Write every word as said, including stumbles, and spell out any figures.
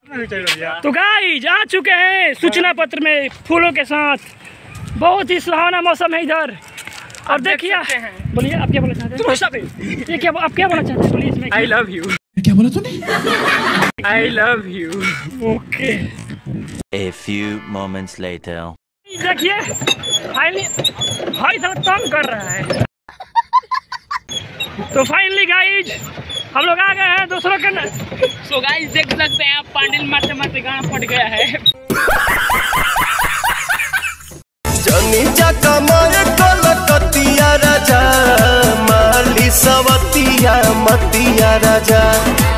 तो गाइस आ चुके हैं सूचना पत्र में फूलों के साथ। बहुत ही सुहावना मौसम है इधर। और देखिए, बोलिए आप क्या बोलना चाहते हैं? ये क्या आप क्या बोलना चाहते हैं? बोलिए इसमें। I love you. क्या बोला तूने? I love you. Okay. A few moments later. देखिए फाइनली भाई थोड़ा तंग कर रहा है। तो फाइनली गाइज हम लोग आ गए हैं दूसरों के। सो गाइस देख सकते हैं आप, पांडिल मारते मारते गाना फट गया है। जनी जका मारे कलकतिया राजा, माली सवतिया मतिया राजा।